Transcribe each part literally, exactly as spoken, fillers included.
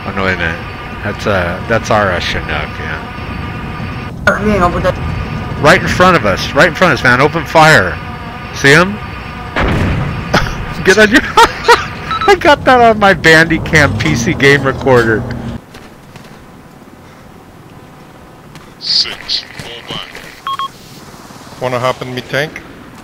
Oh no, wait a minute. That's uh, that's our uh, Chinook, yeah. Right in front of us, right in front of us, man. Open fire. See him? Get on your. I got that on my Bandicam P C game recorder. Six, fall back. Wanna hop in me tank?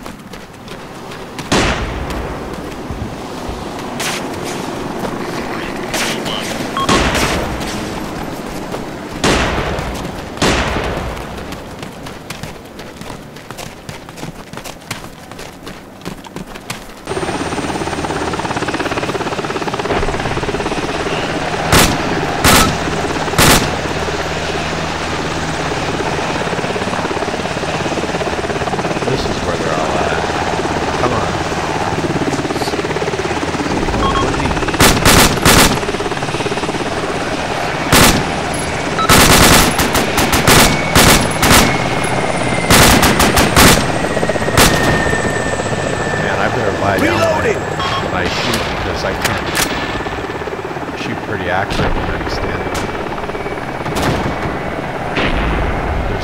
When I shoot, because I can't shoot pretty accurate when I'm standing. There's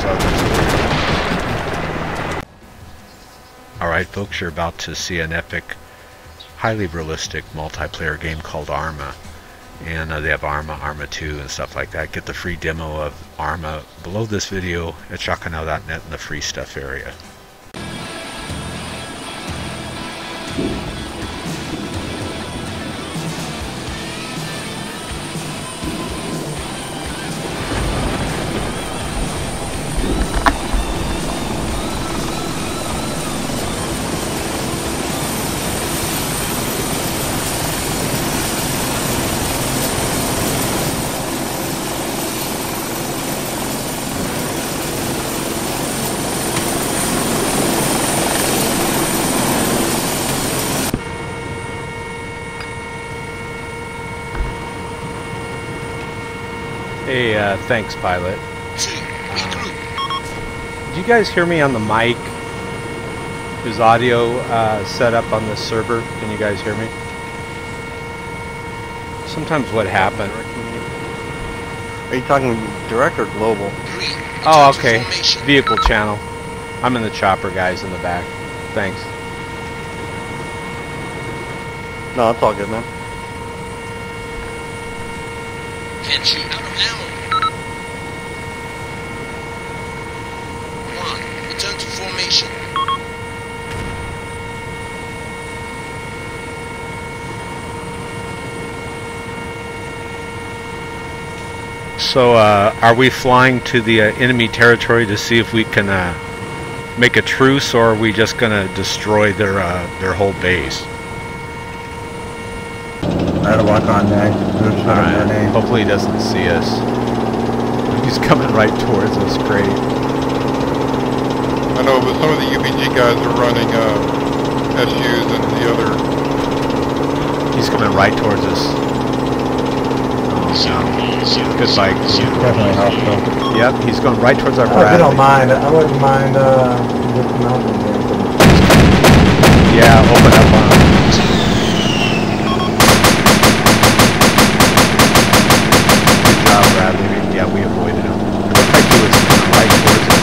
others. Alright folks, you're about to see an epic, highly realistic multiplayer game called Arma. And uh, they have Arma, Arma two and stuff like that. Get the free demo of Arma below this video at shotgun now dot net in the free stuff area. Hey, uh, thanks, pilot. Um, did you guys hear me on the mic? Is audio uh, set up on this server? Can you guys hear me? Sometimes what happens... Are you talking direct or global? Oh, okay. Vehicle channel. I'm in the chopper, guys, in the back. Thanks. No, it's all good, man. Can't shoot out of ammo. One, return to formation. So, uh, are we flying to the uh, enemy territory to see if we can uh, make a truce, or are we just going to destroy their uh, their whole base? I had to walk on next. Alright, hopefully he doesn't see us. He's coming right towards us, great. I know, but some of the U B G guys are running uh, S Us and the other... He's coming right towards us. Oh, no. Good bike. Definitely hostile. Yep, he's going right towards our Oh, if Bradley. you don't mind, I wouldn't mind uh, dismounting there. Yeah, open up on him. Yeah, we avoided him. It looked like he was coming right towards it.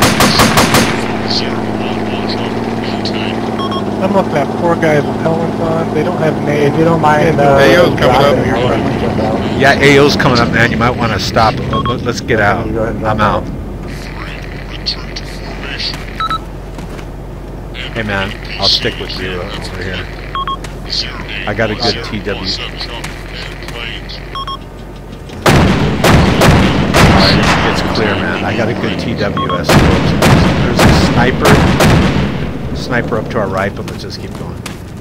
I'm looking at four guys with helmets on. They don't have names. If you don't mind, uh, A O's coming up. Yeah, A O's coming up, man. You might want to stop. Let's get out. I'm out. Hey, man, I'll stick with you over here. I got a good T W. It's clear, man. I got a good T W S. There's a sniper. Sniper up to our right, but let's just keep going.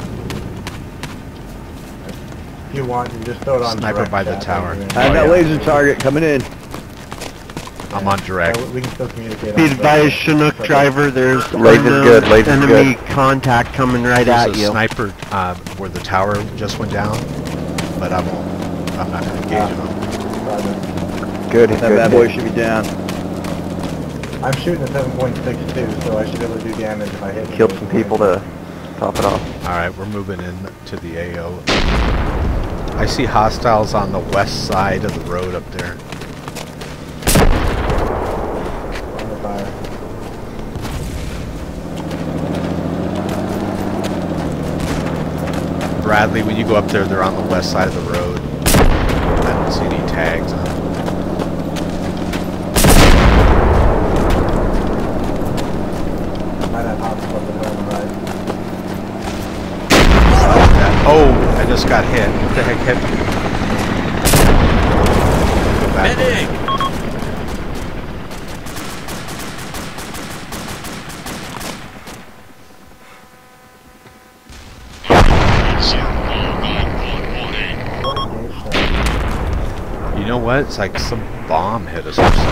If you want, you just throw it on Sniper direct by the chat, tower. and then- I got yeah. laser target coming in. I'm on direct. Yeah, we can still communicate. Be on advised, direct. Chinook driver, there's Laser's unknown good, laser's enemy contact coming right There's at a you. sniper uh, where the tower just went down, but I won't. I'm not going to engage him. Roger. Good, he's That good. bad boy should be down. I'm shooting a seven point six two, so I should be able to do damage if I hit. Killed some people to top it off. Alright, we're moving in to the A O. I see hostiles on the west side of the road up there. Under fire. Bradley, when you go up there, they're on the west side of the road. I don't see any tags on them. Might have hospital on the right. Oh, I just got hit. What the heck hit me? Go back. Medic! You know what? It's like some bomb hit us or something.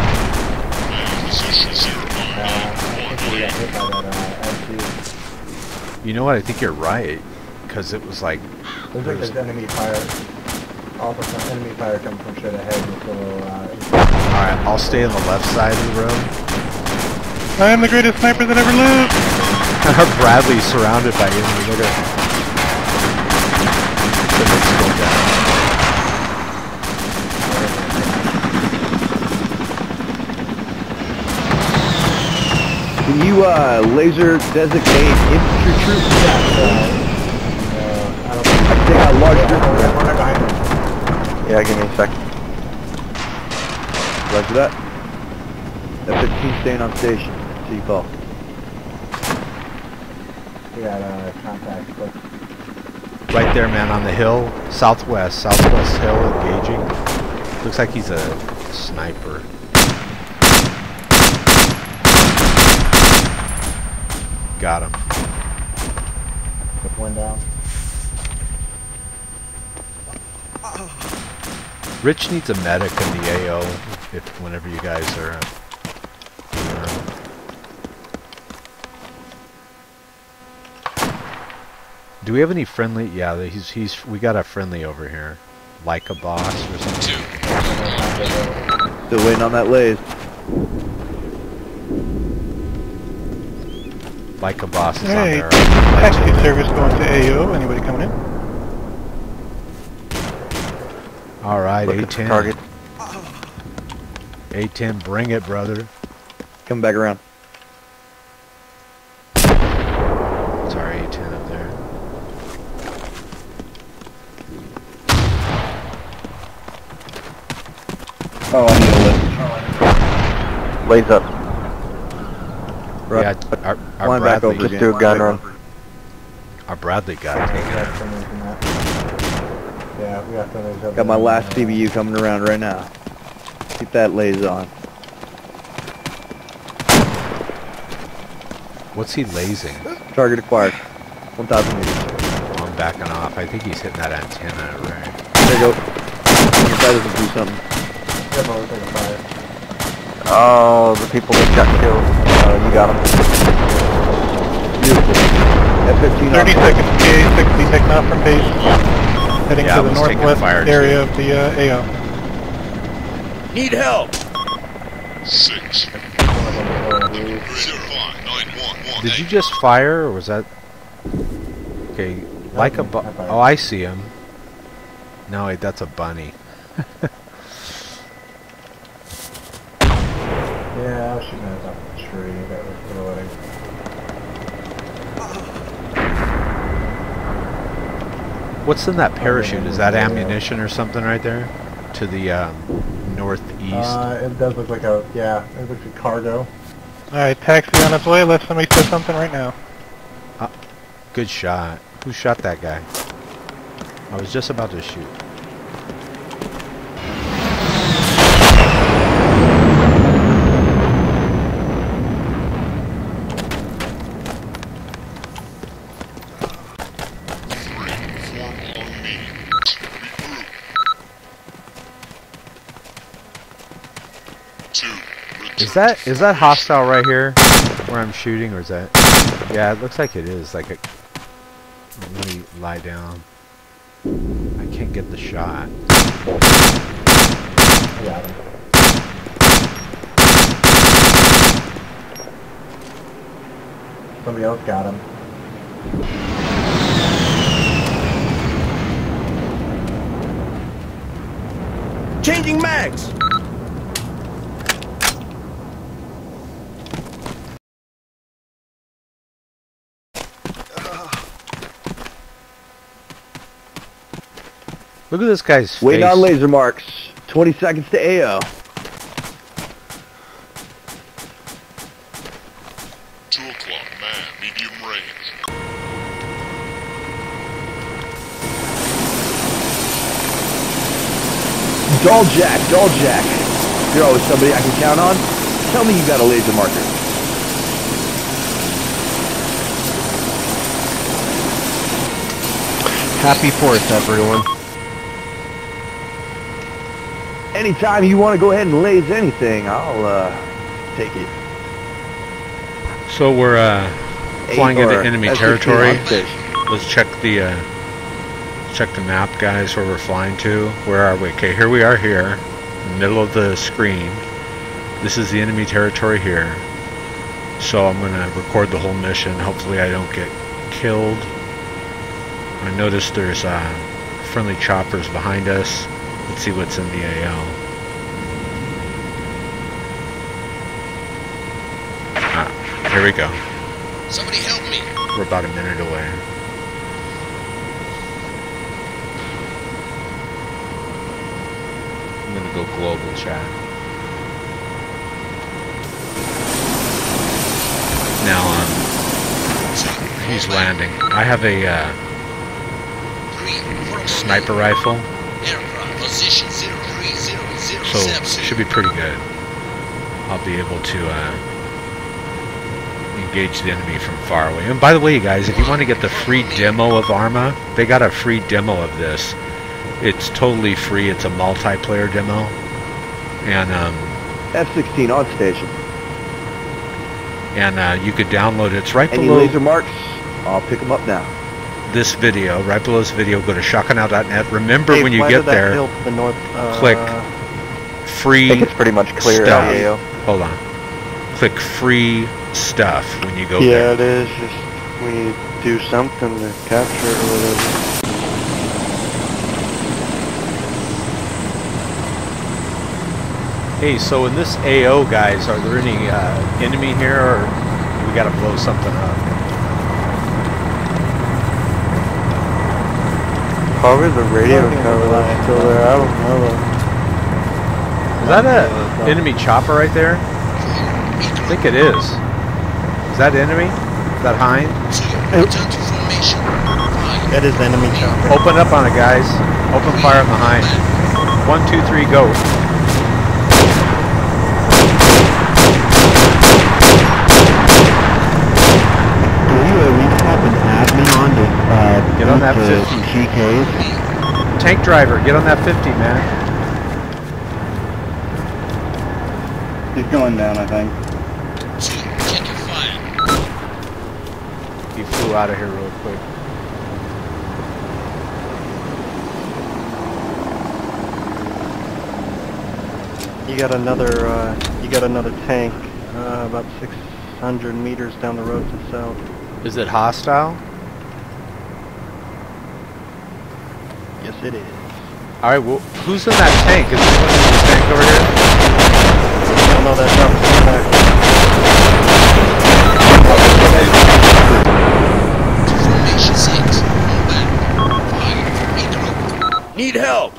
You know what? I think you're right. Because it was like... Looks like there's enemy fire. Also some enemy fire coming from straight ahead. So, uh, Alright, I'll stay on the left side of the road. I am the greatest sniper that ever lived! Bradley's surrounded by enemies. Look at the next go down. Can you uh, laser designate infantry troops? yeah, uh, I don't think I think I large yeah, group. we're, we're not behind them. Yeah, give me a sec. Roger that. F fifteen staying on station. See you, Paul. We got uh, contact. But Right there, man, on the hill. Southwest. Southwest hill engaging. Looks like he's a sniper. Got him. Put one down. Rich needs a medic in the A O if whenever you guys are. Uh, do we have any friendly? Yeah, he's he's. We got a friendly over here, like a boss or something. Still waiting on that laze. Like a boss is on Hey, there. taxi service going to A O. Anybody coming in? All right, Look A at the ten. target. A ten, bring it, brother. Coming back around. Sorry, A ten up there. Oh, I need a lift. Lays up. Right. Yeah, our, our Flying back Bradley. over Just do a gun run. Our Bradley got We taken got out. friendlies in that. Yeah, we got friendlies up Got my there. last C B U coming around right now. Keep that laze on. What's he lasing? Target acquired. one thousand meters. Oh, I'm backing off. I think he's hitting that antenna right. There you go. If that doesn't do something. Careful, we're taking fire. Oh, the people that got killed. Uh, you got them. Beautiful. F fifteen on thirty seconds P A sixty taking off from base. Heading Yeah, I to the was taking northwest fire, area of the uh, A O. Need help! Six. One of them is over. Zero five nine one one. Did you just fire, or was that... Okay, like a bu- I fired. Oh, I see him. No, wait, that's a bunny. Yeah, I was shooting at a tree that was reloading. What's in that parachute? Is that Yeah. ammunition or something right there? To the um, northeast? Uh, it does look like a, yeah, it looks like cargo. Alright, taxi on its way. Let somebody say something right now. Good shot. Who shot that guy? I was just about to shoot. Is that is that hostile right here where I'm shooting, or is that? Yeah, it looks like it is. Like a. Let me lie down. I can't get the shot. I got him. Somebody else got him. Changing mags! Look at this guy's face. Waiting on laser marks. twenty seconds to A O. Two o'clock, man, medium range. Dull Jack, Dull Jack. You're always somebody I can count on. Tell me you got a laser marker. Happy fourth, everyone. Anytime you want to go ahead and laze anything, I'll uh, take it. So we're uh, flying Eight into or enemy S sixteen territory. on station. Let's check the uh, check the map, guys, where we're flying to. Where are we? Okay, here we are here, in the middle of the screen. This is the enemy territory here. So I'm going to record the whole mission. Hopefully I don't get killed. I noticed there's uh, friendly choppers behind us. Let's see what's in the A O. Ah, here we go. Somebody help me. We're about a minute away. I'm gonna go global chat. Now, um, he's landing. I have a uh, sniper rifle, Position zero three zero zero so seven. it should be pretty good. I'll be able to uh, engage the enemy from far away. And by the way, you guys, if you want to get the free demo of Arma, they got a free demo of this. It's totally free. It's a multiplayer demo, and um, F sixteen on station. and uh, you could download it. It's right Any below laser marks? I'll pick them up now. this video. Right below this video, go to shotgun out dot net. Remember, Dave, when you why get did that there, hill to the north, uh, click I free think it's pretty much clear stuff. at the A O. Hold on. Click free stuff when you go Yeah, there. it is. Just we need to do something to capture it or whatever. Hey, so in this A O, guys, are there any uh, enemy here, or we gotta blow something up? Probably the radio tower that's still there. I don't know. Is that a enemy chopper right there? I think it is. Is that enemy? Is that Hind? Return to formation. Five. That is enemy chopper. Open up on it, guys. Open fire on the Hind. One, two, three, go. Get on that fifty. G Ks. Tank driver, get on that fifty, man. He's going down, I think. Two. Check your fire. He flew out of here real quick. You got another, uh, you got another tank, uh, about six hundred meters down the road to the south. Is it hostile? Yes, it is. All right, well, who's in that tank? Is anyone in the tank over here? I don't know that To formation six. Move back. Fire. Regroup. Need help!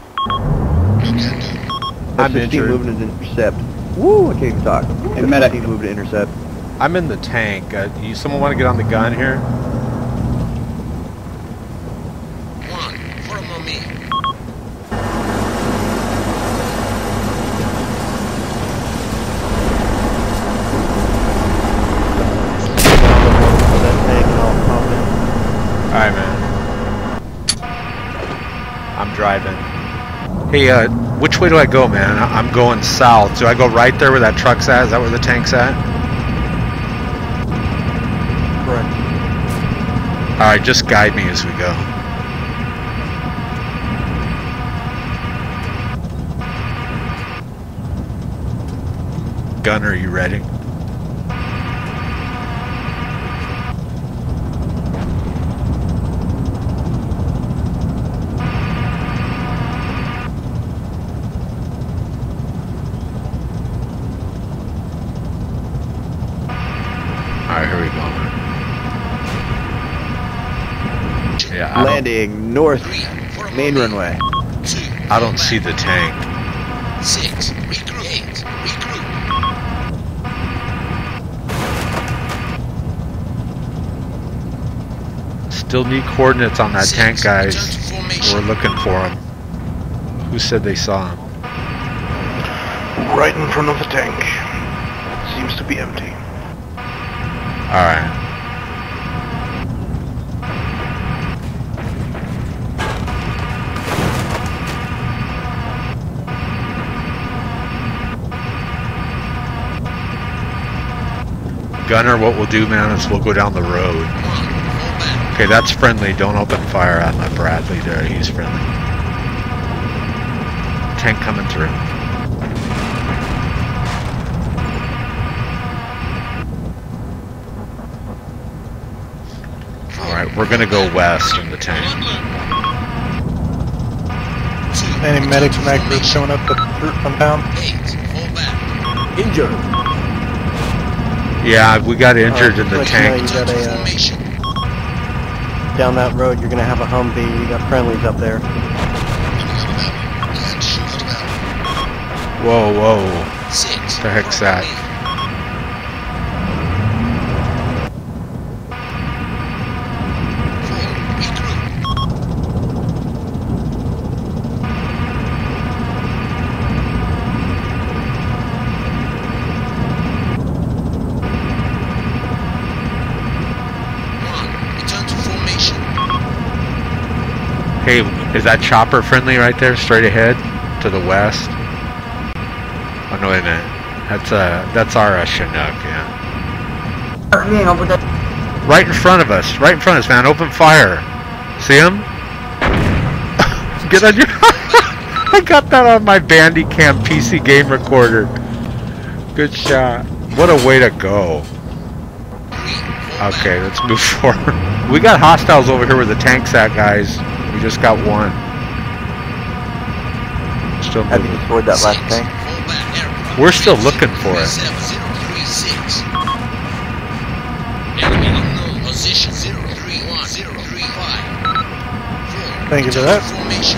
I'm F sixteen injured. moving to intercept. Woo, I can't even talk. F sixteen moving to intercept. I'm in the tank. Uh, you, someone want to get on the gun here? One. Follow me. that tank and I'll pop in. All right, man. I'm driving. Hey, uh, which way do I go, man? I I'm going south. Do I go right there where that truck's at? Is that where the tank's at? Correct. All right, just guide me as we go. Gunner, are you ready? landing north, Three, for a main moment. runway. Two, I don't fall see back. the tank. Six, regroup. Eight, regroup. Still need coordinates on that Six, tank, guys. return to formation. We're looking for him. Who said they saw him? Right in front of the tank. Seems to be empty. Alright. Gunner, what we'll do, man, is we'll go down the road. One, fall back. Okay, that's friendly. Don't open fire on that Bradley there. He's friendly. Tank coming through. Alright, we're gonna go west in the tank. Two, Any return medics to from that group formation. showing up to come down? Eight, fall back. Injured. Yeah, we got injured in the Let you tank. know you Return got to a, uh, formation. down that road, you're gonna have a Humvee. You got friendlies up there. Whoa, whoa. Six, The heck's for a that? moment. Four, regroup. One, return to formation. Hey, is that chopper friendly right there, straight ahead, to the west? Oh no, wait a minute. That's uh, that's our uh, Chinook, yeah. Right in front of us, right in front of us, man. Open fire. See him? Get on your. I got that on my Bandicam P C game recorder. Good shot. What a way to go. Okay, let's move forward. We got hostiles over here where the tank's at, guys. We just got one. Still Have you moving. destroyed that last tank? We're still looking for it. Enemy unknown position zero three one zero three five. Thank you for that. Formation.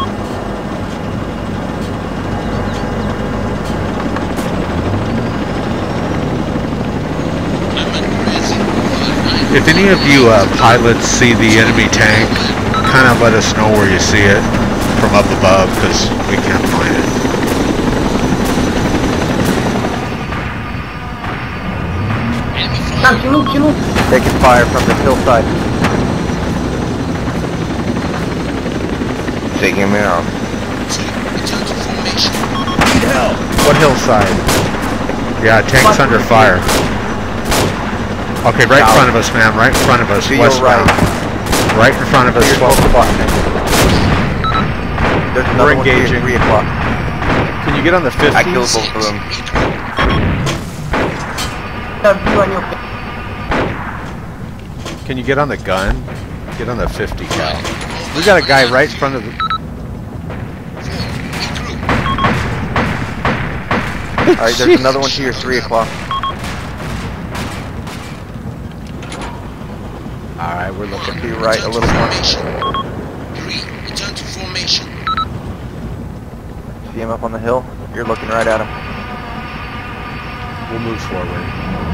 If any of you uh, pilots see the enemy tank, kind of let us know where you see it from up above, because we can't find it. Taking fire from the hillside. Taking me out. Return to formation. Need help. What hillside? Yeah, tank's under fire. Okay, right in front of us, man. Right in front of us. To your Westbound. Right in front of us. Here's twelve o'clock. There's another We're one here at engaging. three o'clock. Can you get on the fifty? I killed both of them. Can you get on the gun? Get on the fifty cal. We got a guy right in front of the... Alright, there's another one here at three o'clock. Alright, we're looking. To your right a little more. Three, return to formation. See him up on the hill? You're looking right at him. We'll move forward.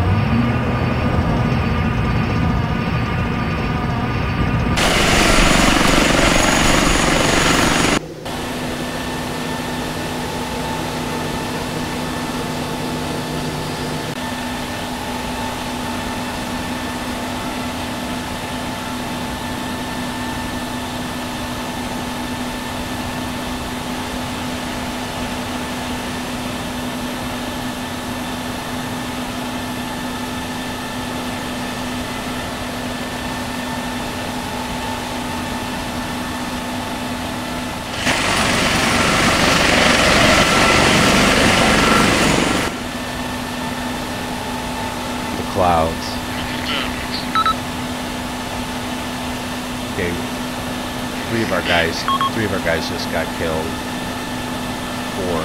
Clouds. Okay, three of our guys, three of our guys just got killed. Four.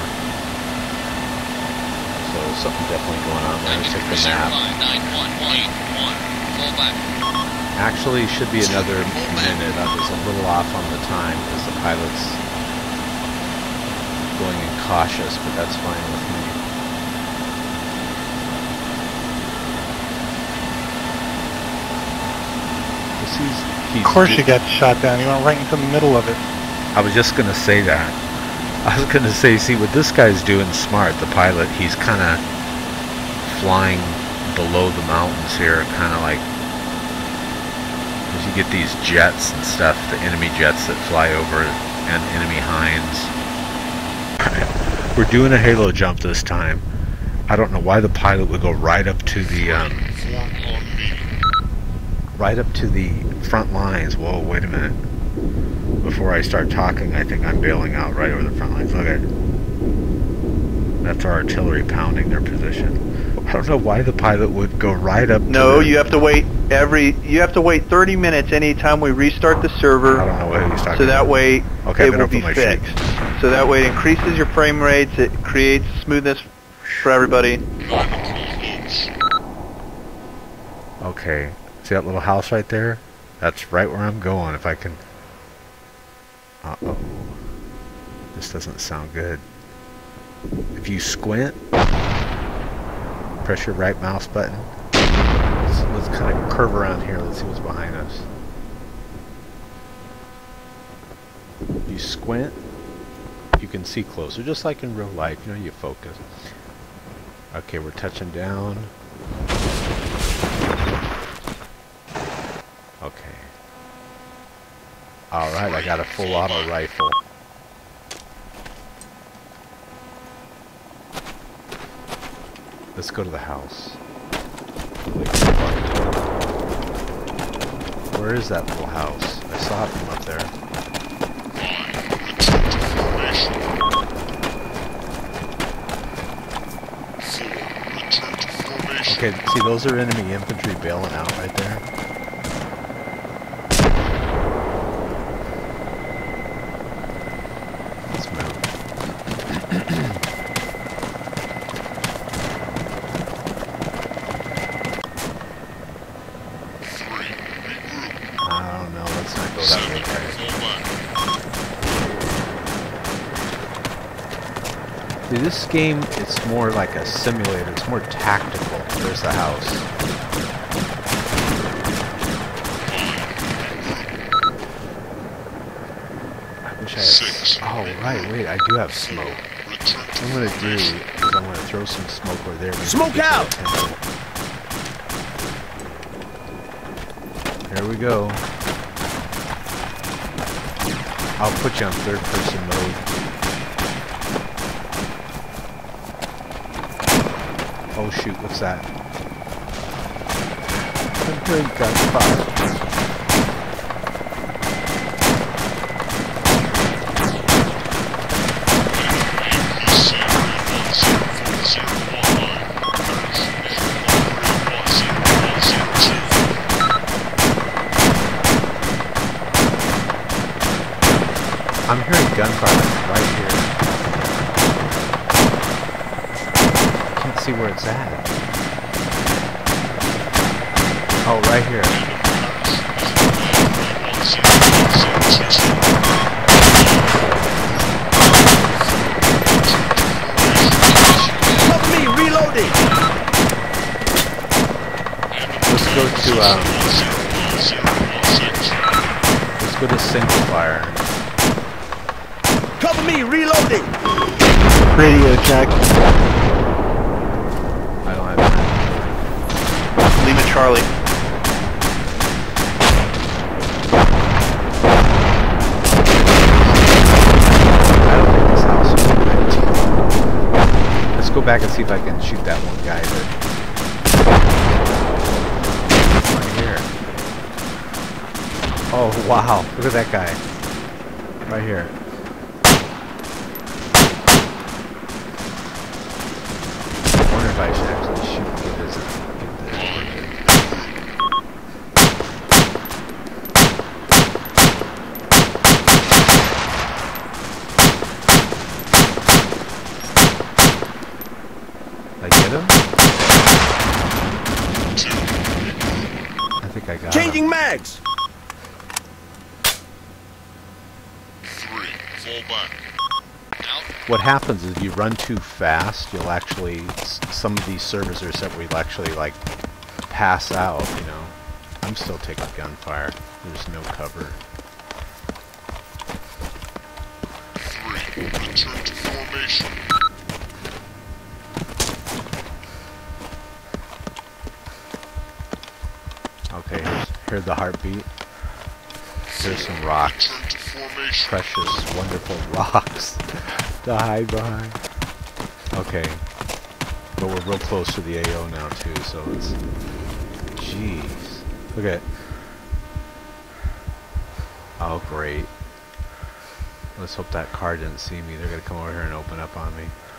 So something definitely going on there. Let's take the map. nine one one eight one. Fall back. Actually, should be another minute. I was a little off on the time because the pilot's going incautious, but that's fine with me. He's, he's Of course you got shot down. You went right into the middle of it. I was just going to say that. I was going to say, see, what this guy's doing smart, the pilot, he's kind of flying below the mountains here, kind of like, as you get these jets and stuff, the enemy jets that fly over and enemy Hinds. We're doing a halo jump this time. I don't know why the pilot would go right up to the, um, right up to the front lines. Whoa, wait a minute. Before I start talking, I think I'm bailing out right over the front lines. Look at it. That's our artillery pounding their position. I don't know why the pilot would go right up. No, to you have to wait every. You have to wait thirty minutes anytime we restart the server. I don't know what he's talking So that about. way Okay, it I'm will gonna be put my fixed. sheet. So that way it increases your frame rates. It creates smoothness for everybody. Okay, see that little house right there? That's right where I'm going. If I can. Uh-oh. This doesn't sound good. If you squint, press your right mouse button. Let's, let's kind of curve around here. Let's see what's behind us. If you squint, you can see closer, just like in real life. You know, you focus. Okay, we're touching down. Okay. Alright, I got a full auto rifle. Let's go to the house. Where is that little house? I saw it from up there. Okay, see, those are enemy infantry bailing out right there. Let's move. I don't know, let's not go that way. See, this game, it's more like a simulator, it's more tactical. There's the house. I wish I had... Oh, right, wait, I do have smoke. What I'm going to do is I'm going to throw some smoke over there. Smoke out! There we go. I'll put you on third person mode. Oh shoot, what's that? I'm hearing gunfire. I'm hearing gunfire right here. Can't see where it's at. Oh, right here. Cover me, reloading! Let's go to, um... let's go to single fire. Cover me, reloading! Radio check. I don't have time. Lima Charlie. I don't think this house is right. Let's go back and see if I can shoot that one guy that... right here. Oh, wow. Look at that guy. Right here. I wonder if I should actually shoot and get this. Did I get him? I think I Got Changing him. mags. Three, fall back. What happens is if you run too fast, you'll actually, s- some of these servers are set where you'll actually like pass out, you know. I'm still taking gunfire. There's no cover. Three, return to formation. Okay, here's, here's the heartbeat. There's some rocks. Return to formation. Precious, wonderful rocks to hide behind. Okay. But we're real close to the A O now too, so it's... Jeez. Look at... Oh, great. Let's hope that car didn't see me. They're gonna come over here and open up on me.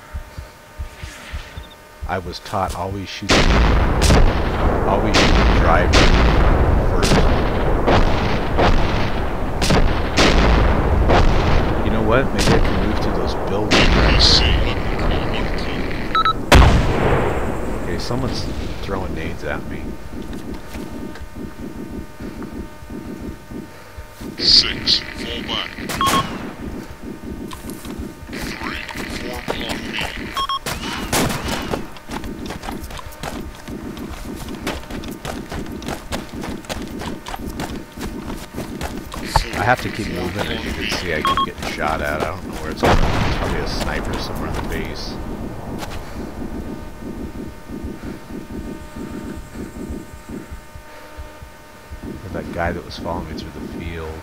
I was taught always shoot the, always shoot the driver first. You know what? Maybe I can move through those buildings. Okay, someone's throwing nades at me. Six, fall back. Three, form on me. I have to keep moving. As you can see, I keep getting shot at. I don't know where it's going. It's probably a sniper somewhere in the base. Or that guy that was following me through the field.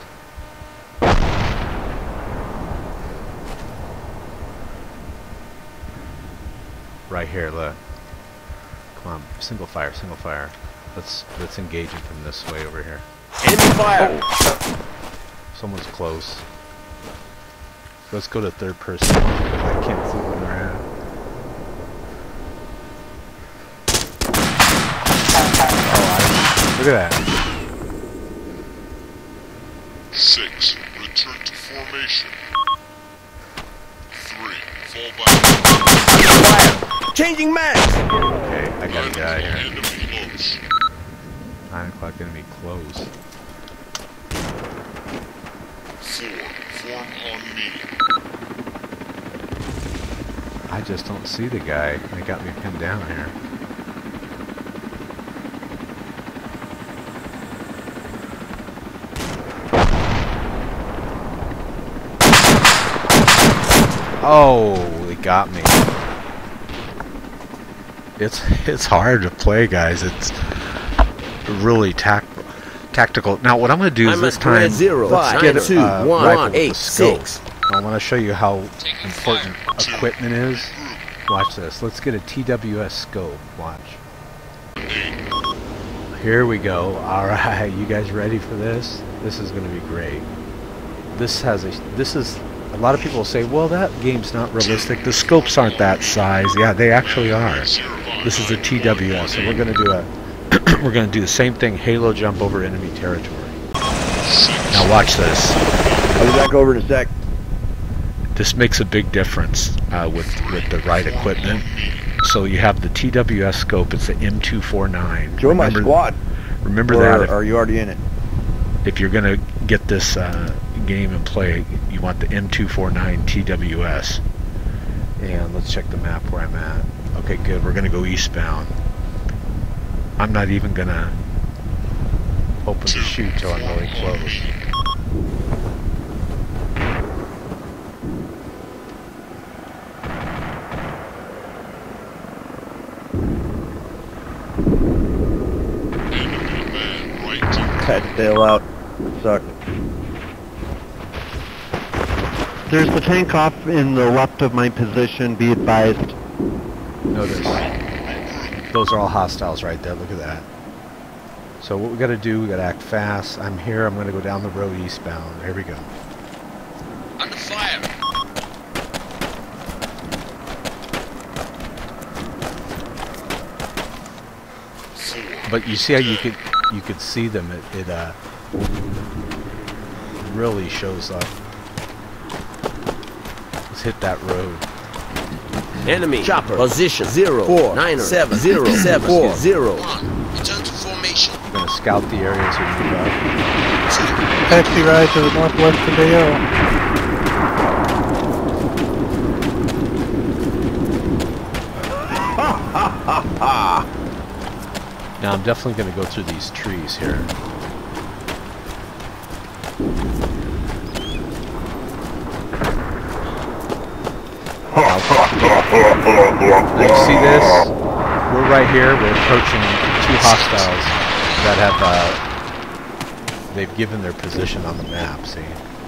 Right here, look. Come on, single fire, single fire. Let's let's engage him from this way over here. Enemy fire. Oh. Someone's close. Let's go to third person because I can't see where they're at. Oh, I, look at that. Six, return to formation. Three, fall back. Fire. Changing mags. Okay, I gotta get out of here. Enemy close. Nine o'clock enemy close. Four, form on me. I just don't see the guy. They got me pinned down here. Oh, they got me. It's it's hard to play, guys. It's really tac tactical. Now, what I'm going to do is I'm this at red time, zero, let's five, get two, a uh, one, rifle with eight, the scope. six. I want to show you how important equipment is. Watch this. Let's get a T W S scope. Watch. Here we go. All right, you guys ready for this? This is going to be great. This has a. This is. A lot of people will say, well, that game's not realistic. The scopes aren't that size. Yeah, they actually are. This is a T W S, so we're going to do a. We're going to do the same thing. Halo jump over enemy territory. Now watch this. I'll be back over in a sec. This makes a big difference uh, with with the right equipment. So you have the T W S scope. It's the M two forty-nine. Join my Remember- squad. Remember Or that. If, are you already in it? if you're going to get this uh, game and play, you want the M two forty-nine T W S. And let's check the map where I'm at. Okay, good. We're going to go eastbound. I'm not even going to open the chute till I'm really close. Had to bail out. Sucked. There's the tank off in the left of my position, be advised. Notice, those are all hostiles right there. Look at that. So what we got to do, we got to act fast. I'm here. I'm going to go down the road eastbound. Here we go. Under fire. But you see how you could you could see them. It, it uh, really shows up. Let's hit that road. Enemy chopper position zero four nine seven zero seven four zero. One. Return to formation. We're gonna scout the areas we move up. Taxi ride to the northwest of Dale. Now I'm definitely going to go through these trees here. Now you see this? We're right here. We're approaching two hostiles that have, uh, they've given their position on the map, see?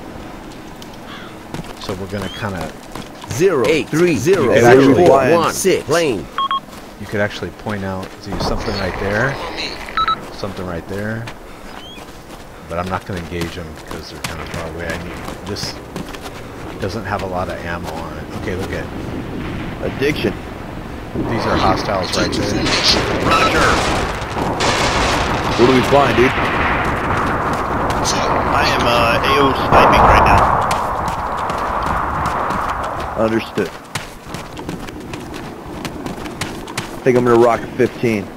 So we're going to kind of... Zero, eight, three, zero, You could zero, actually- four, one, six, plane. You could actually point out, see, something right there, something right there. But I'm not going to engage them because they're kind of far away. I need, this doesn't have a lot of ammo on it. Okay, look at Addiction. these are hostiles right there. Roger. What are we flying, dude? I am uh, A O sniping right now. Understood. I think I'm gonna rock a fifteen.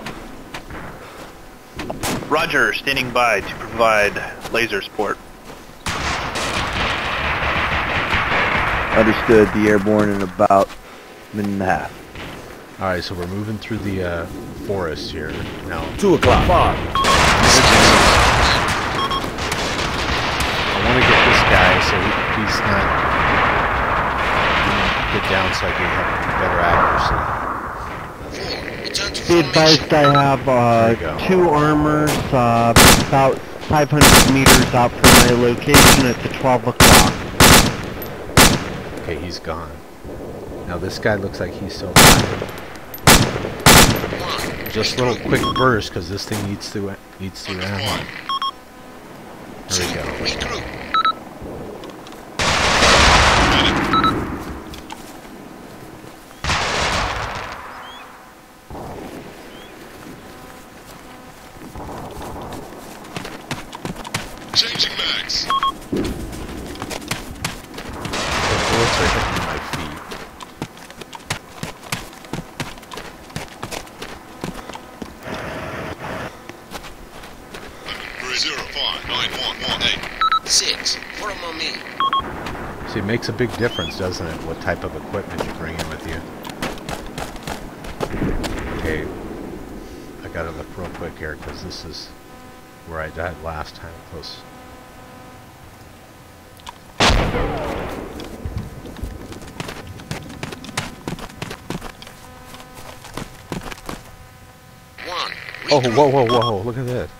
Roger, standing by to provide laser support. Understood. Be airborne in about a minute and a half. Alright, so we're moving through the uh, forest here now. Two o'clock. Five. I want to get this guy so he, he's not get down so I can have better accuracy. Be advised, I have uh, There you go. two armors uh, about five hundred meters out from my location at the twelve o'clock. Okay, he's gone. Now this guy looks like he's still alive. Just a little quick burst because this thing needs to needs to ammo. There we go. Changing mags. The bullets are hitting my feet. Three zero five nine one one eight. Six. What am I mean? See, it makes a big difference, doesn't it? What type of equipment you bring in with you. Okay, I gotta look real quick here because this is where I died last time. Close. One. Oh, whoa, whoa, whoa! Look at that.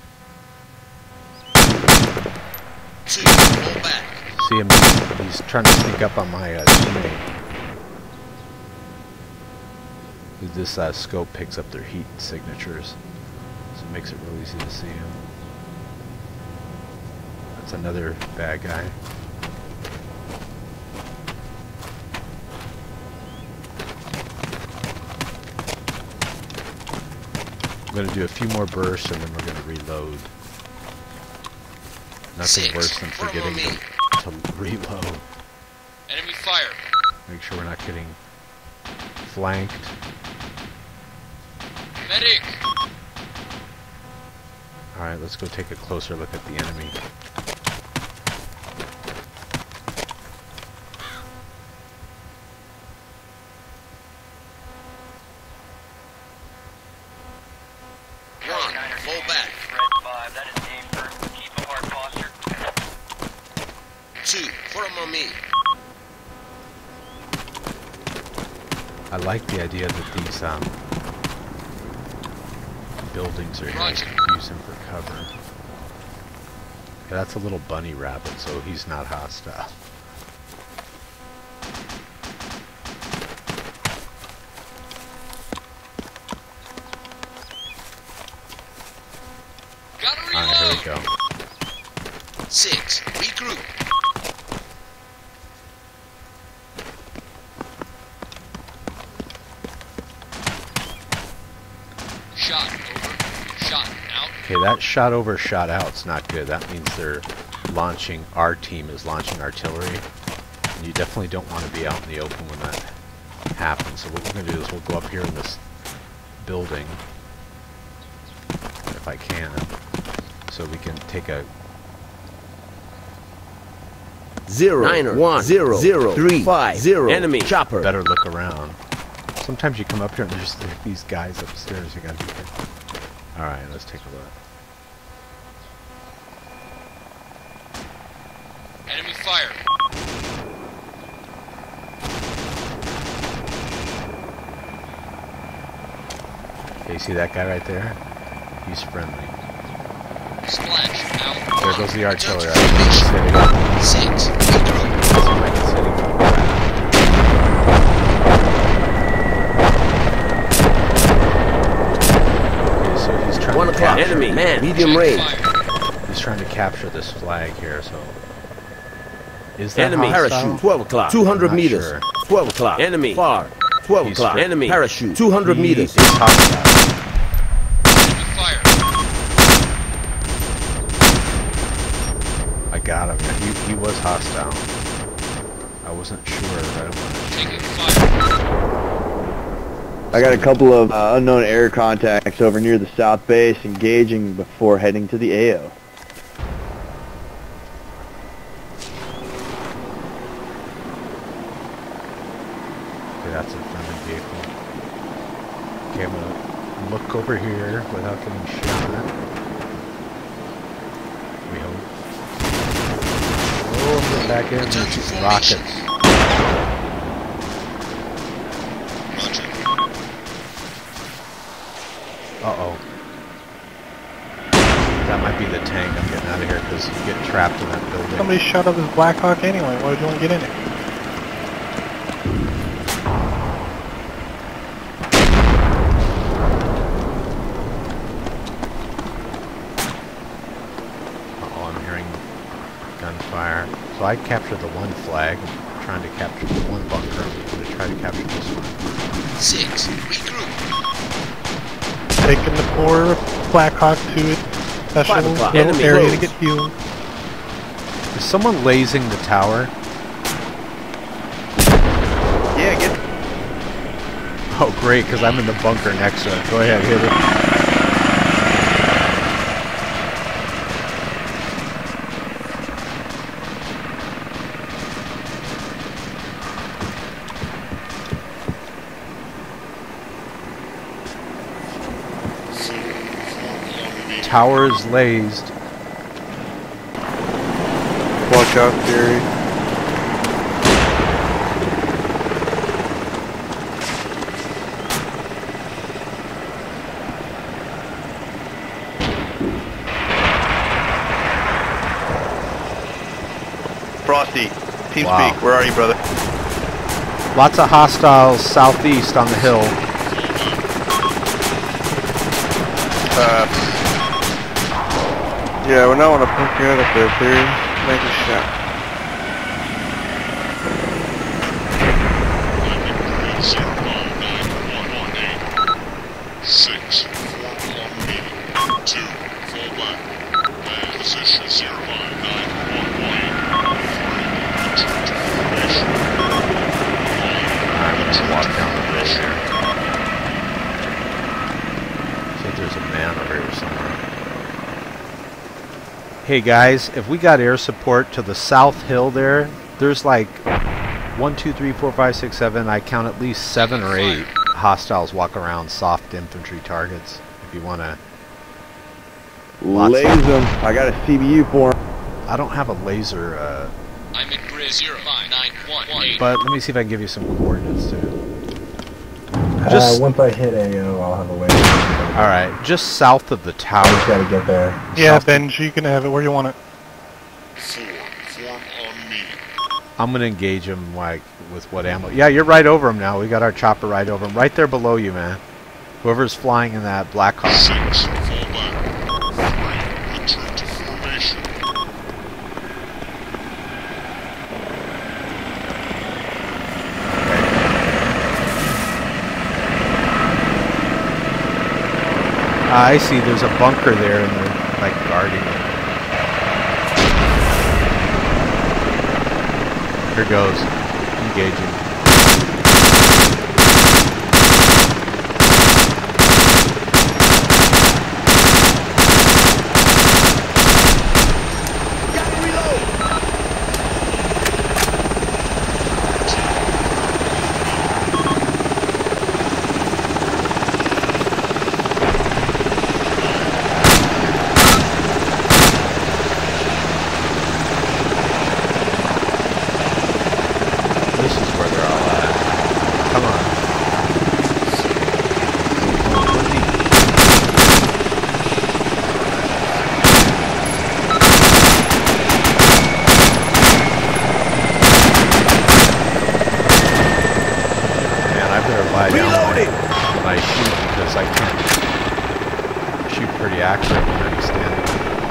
Two. Fall back. See him? He's trying to sneak up on my uh, teammate. This uh, scope picks up their heat signatures, so it makes it real easy to see him. That's another bad guy. I'm going to do a few more bursts and then we're going to reload. Nothing Six. worse than What forgetting about me? to, to reload. Enemy fire. Make sure we're not getting flanked. Medic. Alright, let's go take a closer look at the enemy. One. Fall back. Two. What am I mean? I like the idea that these um, buildings are here. I Roger. can use him for cover. Yeah, that's a little bunny rabbit, so he's not hostile. Gotta reload. Alright, here we go. Six. Regroup. Shot over. Shot out. Okay, that shot over, shot out's not good. That means they're launching, our team is launching artillery. And you definitely don't want to be out in the open when that happens. So what we're going to do is we'll go up here in this building, if I can. so we can take a Zero, Niner, one, zero, zero, three, five, zero. Enemy chopper. better look around. Sometimes you come up here and there's there are these guys upstairs. You gotta be careful. All right, let's take a look. Enemy fire. Okay, you see that guy right there? He's friendly. Splash. Now. There goes the artillery. I Six. can see it. Okay, so he's trying One to o'clock. capture. Enemy man, medium range. He's trying to capture this flag here. So is that Enemy hostile? parachute. Twelve o'clock. Two hundred I'm not meters. sure. Twelve o'clock. Enemy far. Twelve He's o'clock. free. Enemy parachute. Two hundred He meters. is hostile. Enemy fire. I got him. He, he was hostile. I wasn't sure. I don't want to. Taking fire. I got a couple of uh, unknown air contacts over near the south base engaging before heading to the A O. Okay, that's a friendly vehicle. Okay, I'm gonna look over here without getting shot. We hope. Oh, I'm getting back in. There's these rockets. Uh-oh. That might be the tank. I'm getting out of here because you get trapped in that building. Somebody shot up his Black Hawk anyway. Why would you want to get in it? Uh-oh, I'm hearing gunfire. So I captured the one flag. I'm trying to capture the one bunker. I'm going to try to capture this one. Six. Regroup. Taking the poor Black Hawk to its special Five o'clock. little Enemy area close. to get healed. Is someone lasing the tower? Yeah, get. Oh, great, because I'm in the bunker next to it. Go ahead, hit it. Tower is lased. Watch out, Gary. Frosty, TeamSpeak, Wow. where are you, brother? Lots of hostiles southeast on the hill. Uh, yeah, we don't want to poke you out up there, clear. Make a shot. Six, four along medium. Two, fall back. Land position zero five nine one one. Three, return to formation. I'm going to walk down the road here. I think there's a man over here somewhere. Hey guys, if we got air support to the south hill there, there's like one, two, three, four, five, six, seven. I count at least seven or eight hostiles walk around soft infantry targets. If you want to, Laze them. I got a C B U for him. I don't have a laser, uh, I'm in grid zero five nine one eight. but let me see if I can give you some coordinates too. Uh, Just once I hit A O, I'll have a way. all right, just south of the tower. I just gotta get there. Yeah, South- Benji, you can have it where you want it. Four, form on medium. I'm gonna engage him like with what ammo. Yeah, you're right over him now. We got our chopper right over him, right there below you, man. Whoever's flying in that Black Hawk. Six, fall back. Three, return to formation. Ah, I see. There's a bunker there, and they're like guarding it. Here goes. Engaging. better lie down when I shoot because I can't shoot pretty accurate when I'm standing.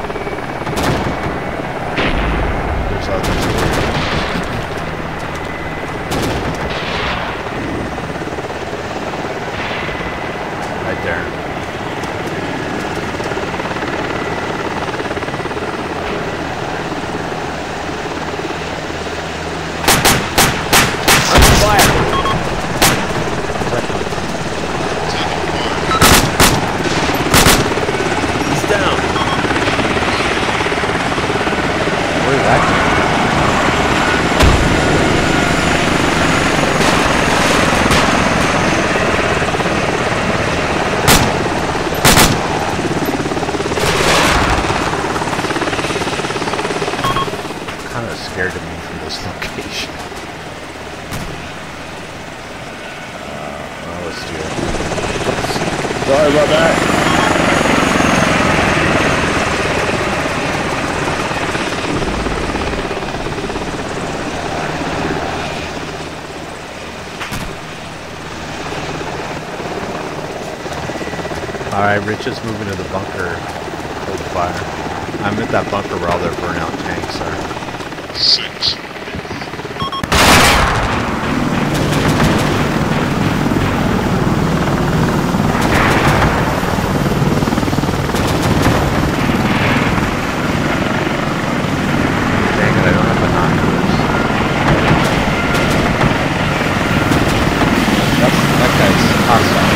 There's others here. Right there. Scared of me from this location. Uh, well, let's do it. Sorry about that. Alright, Rich is moving to the bunker. Hold fire. I'm at that bunker where all their burnout tanks are. Six. Dang it, I don't have binoculars. That's, that guy's hostile.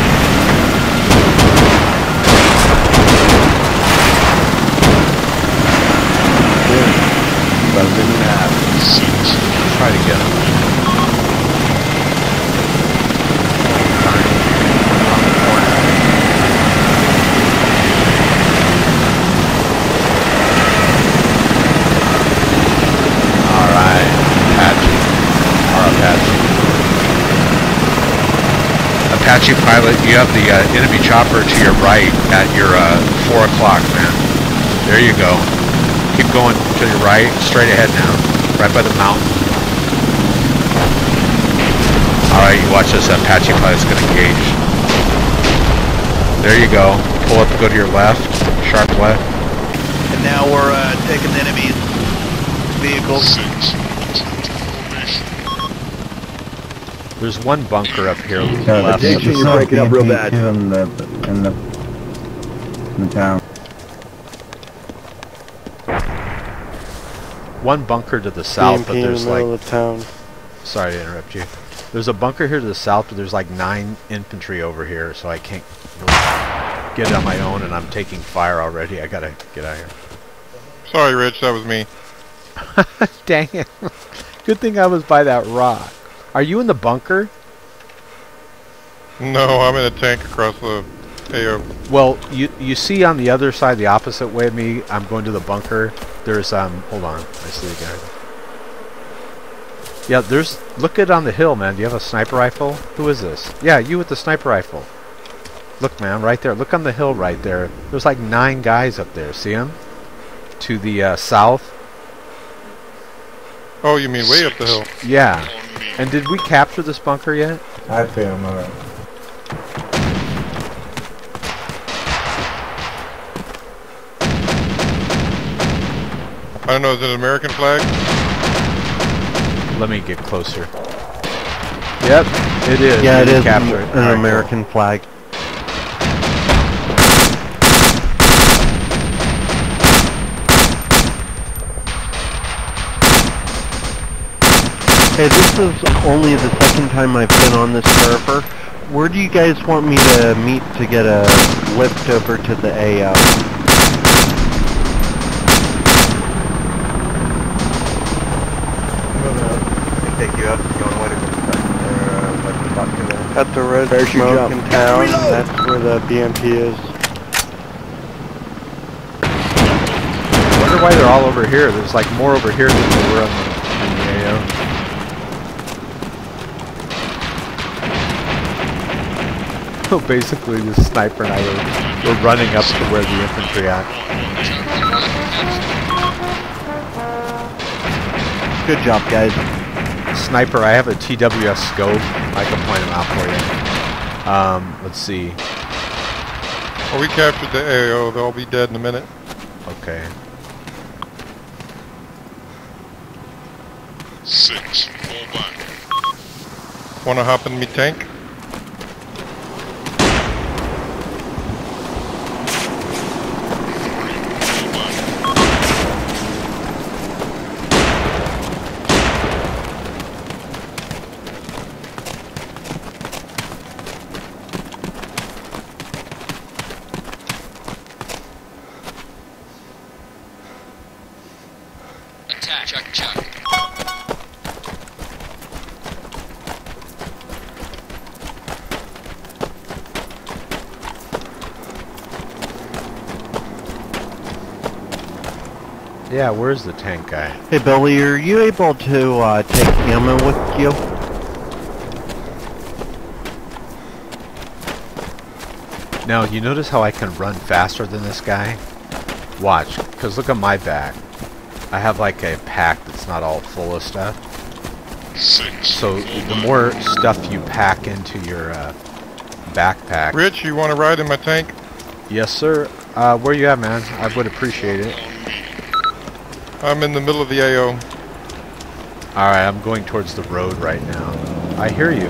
Try to get him. Alright, Apache. Or Apache. Apache pilot, you have the uh, enemy chopper to your right at your uh, four o'clock, man. There you go. Keep going to your right, straight ahead now. Right by the mountain. Alright, you watch this. Apache pilot's gonna engage. There you go. Pull up, go to your left. Sharp left. And now we're uh, taking the enemy's vehicles. There's one bunker up here Uh, left. Jason, you're breaking up real bad. In the, in the, in the town. One bunker to the south, but B M P there's in the middle like... of the town. Sorry to interrupt you. There's a bunker here to the south, but there's like nine infantry over here, so I can't really get it on my own, and I'm taking fire already. I gotta get out of here. Sorry, Rich, that was me. Dang it. Good thing I was by that rock. Are you in the bunker? No, I'm in a tank across the A O. Well, you you see on the other side, the opposite way of me, I'm going to the bunker. There's, um, hold on. I see the guy. Yeah, there's, look at on the hill, man. Do you have a sniper rifle? Who is this? Yeah, you with the sniper rifle. Look, man, right there. Look on the hill right there. There's like nine guys up there. See them? To the uh, south. Oh, you mean way up the hill? Yeah. And did we capture this bunker yet? I see him, alright. I don't know, is it an American flag? Let me get closer. Yep, it is. Yeah, it We is capture an, it. an Alright, American flag. Hey, this is only the second time I've been on this server. Where do you guys want me to meet to get a lift over to the A O? Take you up, going away to the At the red Parachute smoke jump. in town, that's where the B M P is. I wonder why they're all over here. There's like more over here than there were on the, on the A O. So basically, the sniper and I were, were running up to where the infantry at. Good job, guys. Sniper, I have a T W S scope. I can point them out for you. Um, let's see. Well, we captured the A O. They'll be dead in a minute. Okay. Six, fall back. Wanna hop in me tank? Attack, chuck, chuck. Yeah, where's the tank guy? Hey Billy, are you able to uh, take ammo with you? Now, you notice how I can run faster than this guy? Watch, because look at my back. I have like a pack that's not all full of stuff. Six, So the more stuff you pack into your uh, backpack... Rich, you wanna ride in my tank? Yes, sir. Uh, where you at, man? I would appreciate it. I'm in the middle of the A O. Alright, I'm going towards the road right now. I hear you.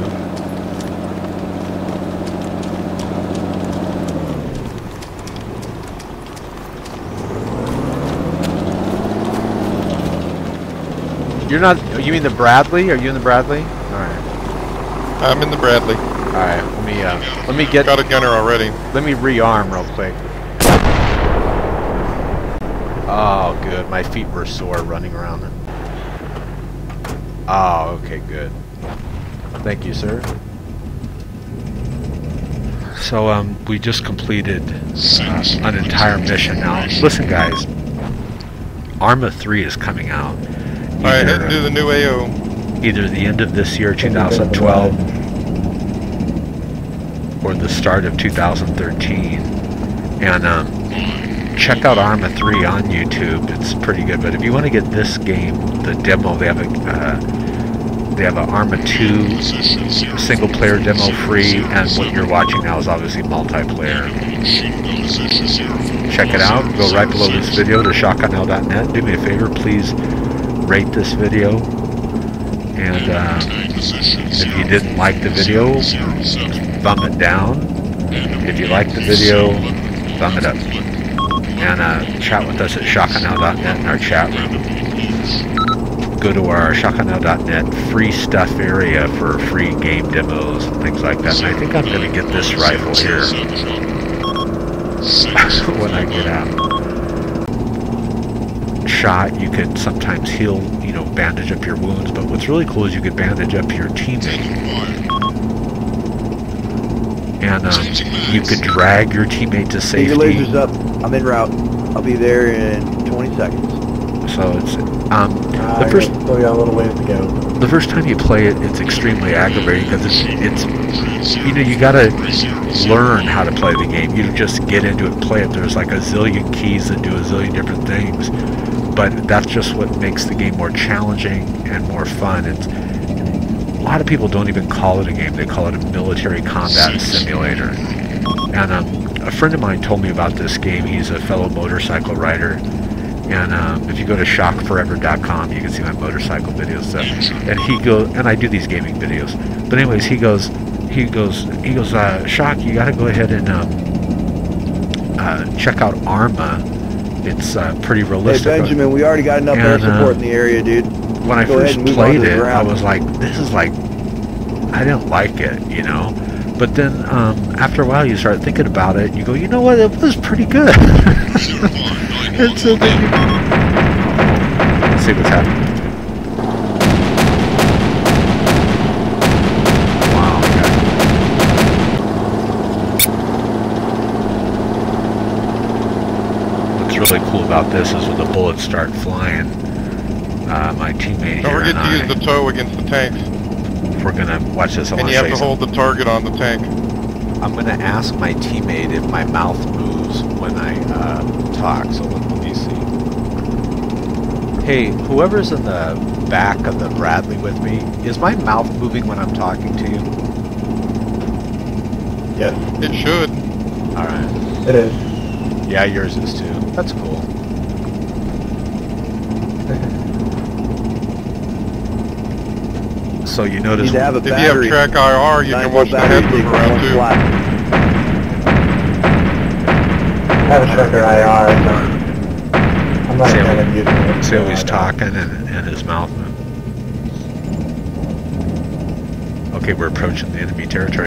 You're not... You mean the Bradley? Are you in the Bradley? Alright. I'm in the Bradley. Alright, let me, uh... Let me get... Got a gunner already. Let me rearm real quick. Oh, good. My feet were sore running around. Oh, okay, good. Thank you, sir. So, um, we just completed uh, an entire mission. Now, listen, guys. Arma three is coming out. Alright, heading to the new A O. Either the end of this year, two thousand twelve, or the start of two thousand thirteen. And, um... check out Arma three on YouTube. It's pretty good. But if you want to get this game, the demo, they have a uh, they have an Arma two single player demo free, and what you're watching now is obviously multiplayer. Check it out. Go right below this video to shotgun l dot net. Do me a favor, please rate this video. And uh, if you didn't like the video, thumb it down. If you like the video, thumb it up. And uh, chat with us at shotgun l dot net in our chat room. Go to our shotgun l dot net free stuff area for free game demos and things like that. And I think I'm going to get this rifle here when I get out. Shot, you could sometimes heal, you know, bandage up your wounds, but what's really cool is you could bandage up your teammate. And um, you could drag your teammate to safety. Your laser's up. I'm en route. I'll be there in twenty seconds. So it's um Uh, the first still got a little ways to go. the first time you play it, it's extremely aggravating because it's it's you know you gotta learn how to play the game. You just get into it and play it. There's like a zillion keys that do a zillion different things, but that's just what makes the game more challenging and more fun. It's a lot of people don't even call it a game. They call it a military combat simulator. And um, a friend of mine told me about this game. He's a fellow motorcycle rider. And um, if you go to shock forever dot com, you can see my motorcycle videos. So, and he goes, and I do these gaming videos. But anyways, he goes, he goes, he goes, uh, Shock, you got to go ahead and um, uh, check out Arma. It's uh, pretty realistic. Hey Benjamin, we already got enough air support uh, in the area, dude. When I first played it, I was like, this is like, I didn't like it, you know. But then um, after a while, you start thinking about it. You go, you know what? It was pretty good. It's so big. Let's see what's happening. Wow. Okay. What's really cool about this is when the bullets start flying, uh, my teammate Don't here forget and to I, use the tow against the tanks. we're gonna watch this. I and you have to hold the target on the tank. I'm gonna ask my teammate if my mouth moves when I uh, talk. So let me see. Hey, whoever's in the back of the Bradley with me, is my mouth moving when I'm talking to you? Yes. It should. Alright. It is. Yeah, yours is too. That's cool. So you notice... Need to have a If you have battery. track I R, you Nine can volt watch the head battery move takes around one too. slot. I have a tracker I R, so I'm not See going how- to use it. See how so he's I don't- talking and, and his mouth moving. Okay, we're approaching the enemy territory.